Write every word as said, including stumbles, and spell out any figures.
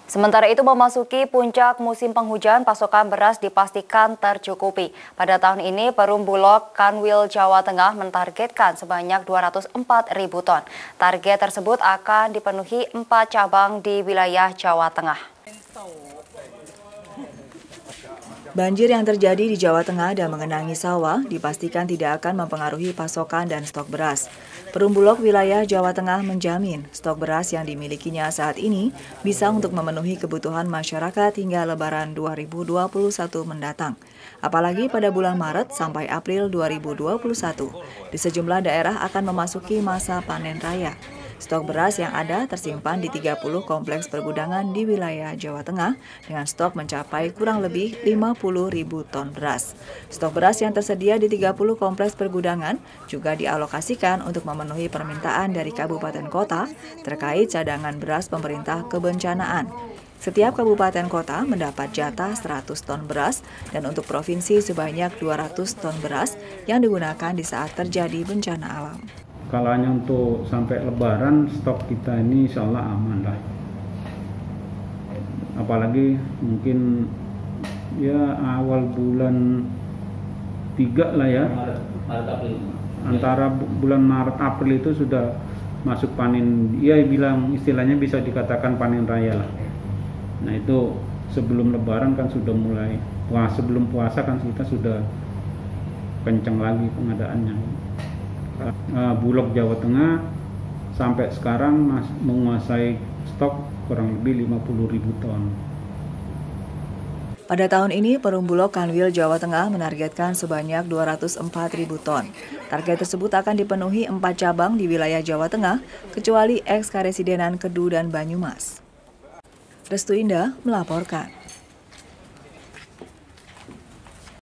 Sementara itu memasuki puncak musim penghujan, pasokan beras dipastikan tercukupi. Pada tahun ini, Perum Bulog Kanwil Jawa Tengah mentargetkan sebanyak dua ratus empat ribu ton. Target tersebut akan dipenuhi empat cabang di wilayah Jawa Tengah. Banjir yang terjadi di Jawa Tengah dan mengenangi sawah dipastikan tidak akan mempengaruhi pasokan dan stok beras. Perum Bulog wilayah Jawa Tengah menjamin stok beras yang dimilikinya saat ini bisa untuk memenuhi kebutuhan masyarakat hingga Lebaran dua ribu dua puluh satu mendatang. Apalagi pada bulan Maret sampai April dua ribu dua puluh satu, di sejumlah daerah akan memasuki masa panen raya. Stok beras yang ada tersimpan di tiga puluh kompleks pergudangan di wilayah Jawa Tengah dengan stok mencapai kurang lebih lima puluh ribu ton beras. Stok beras yang tersedia di tiga puluh kompleks pergudangan juga dialokasikan untuk memenuhi permintaan dari kabupaten kota terkait cadangan beras pemerintah kebencanaan. Setiap kabupaten kota mendapat jatah seratus ton beras dan untuk provinsi sebanyak dua ratus ton beras yang digunakan di saat terjadi bencana alam. Kalau hanya untuk sampai Lebaran, stok kita ini insya Allah aman lah. Apalagi mungkin ya awal bulan tiga lah ya. Antara bulan Maret April itu sudah masuk panen. Ia bilang istilahnya bisa dikatakan panen raya lah. Nah itu sebelum Lebaran kan sudah mulai. Wah sebelum puasa kan kita sudah kencang lagi pengadaannya. Uh, Bulog Jawa Tengah sampai sekarang masih menguasai stok kurang lebih lima puluh ribu ton. Pada tahun ini, Perum Bulog Kanwil Jawa Tengah menargetkan sebanyak dua ratus empat ribu ton. Target tersebut akan dipenuhi empat cabang di wilayah Jawa Tengah, kecuali eks-Karesidenan Kedu dan Banyumas. Restu Indah melaporkan.